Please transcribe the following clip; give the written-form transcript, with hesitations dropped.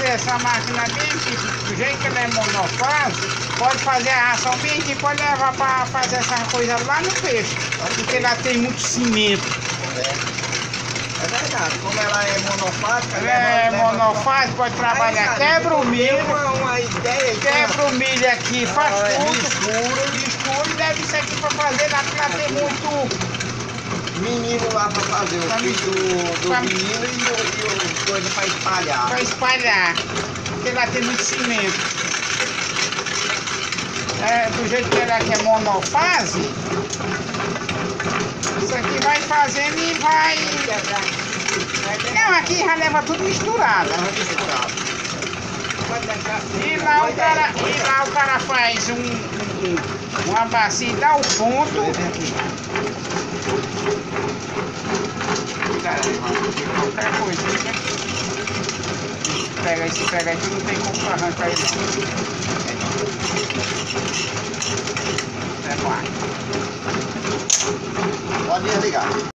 fazer essa máquina bem aqui, do jeito que ela é monofase, pode fazer a ração bem aqui, pode levar para fazer essa coisa lá no peixe, porque ela tem muito cimento. É verdade, como ela é monofásica, Monofase, pode trabalhar, quebra o milho, uma ideia, quebra o milho aqui, faz tudo, mistura, e deve ser aqui para fazer, lá que ela tem muito menino lá para fazer, o filho do menino e o coisa para espalhar. Para espalhar, porque lá tem muito cimento. Do jeito que ela aqui é monofase, isso aqui vai fazendo e vai... Não, aqui já leva tudo misturado. E lá o cara faz uma bacia e dá o ponto. Qualquer coisa, né? Pega aqui, não tem como arrancar ele. Pode desligar.